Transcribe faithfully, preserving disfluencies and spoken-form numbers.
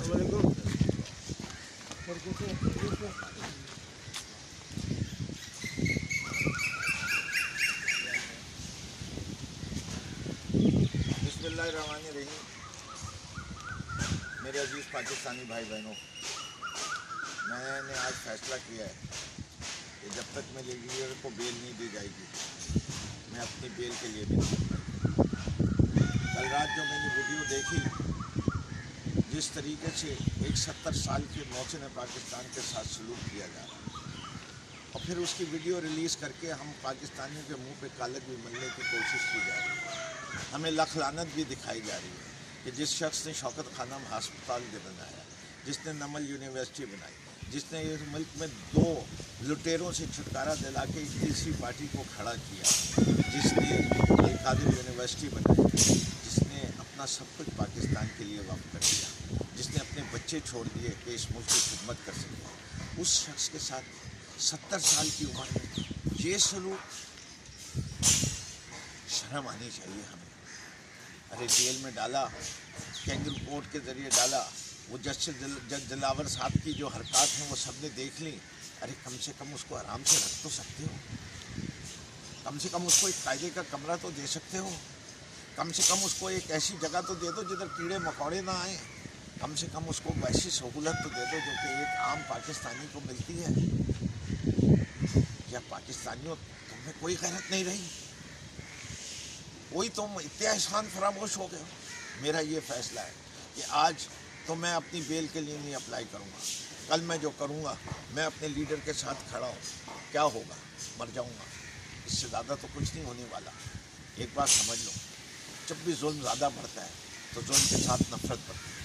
बिस्मिल्लाहिर्रहमानिर्रहीम। मेरे अजीज़ पाकिस्तानी भाई बहनों, मैंने आज फैसला किया है कि जब तक मेरे लीडर को बेल नहीं दी जाएगी, मैं अपनी बेल के लिए भी नहीं करूँगा। कल रात जो मैंने वीडियो देखी, जिस तरीके से एक सत्तर साल के मोहसिन पाकिस्तान के साथ सलूक किया जा रहा है, और फिर उसकी वीडियो रिलीज़ करके हम पाकिस्तानियों के मुंह पे कालक भी मलने की कोशिश की जा रही है। हमें लख लानत भी दिखाई जा रही है कि जिस शख्स ने शौकत खानम हस्पताल के बनाया, जिसने नमल यूनिवर्सिटी बनाई, जिसने इस मुल्क में दो लुटेरों से छुटकारा दिला के एक तीसरी पार्टी को खड़ा किया, जिसने अल-कादिर यूनिवर्सिटी बनाई, जिसने अपना सब कुछ पाकिस्तान के लिए वक्फ कर दिया, जिसने अपने बच्चे छोड़ दिए कि इस मुल्क की खिदमत कर सके, उस शख्स के साथ सत्तर साल की उम्र में ये सलूक, शर्म आनी चाहिए हमें। अरे जेल में डाला, कैंगरू कोर्ट के ज़रिए डाला, वो जस्टिस जज दिलावर साहब की जो हरकत हैं वो सब ने देख ली। अरे कम से कम उसको आराम से रख तो सकते हो, कम से कम उसको एक कायदे का कमरा तो दे सकते हो, कम से कम उसको एक ऐसी जगह तो दे दो जिधर कीड़े मकोड़े ना आए, कम से कम उसको वैसी सहूलत तो दे दो जो कि एक आम पाकिस्तानी को मिलती है। क्या पाकिस्तानियों तुम्हें कोई गैरत नहीं रही? कोई तुम इतने एहसान फरामोश हो गए हो? मेरा ये फैसला है कि आज तो मैं अपनी बेल के लिए नहीं अप्लाई करूँगा। कल मैं जो करूँगा, मैं अपने लीडर के साथ खड़ा हूँ। क्या होगा? मर जाऊँगा, इससे ज़्यादा तो कुछ नहीं होने वाला। एक बात समझ लो, जब भी जुल्म ज़्यादा बढ़ता है तो जुल्म के साथ नफरत बढ़ती है।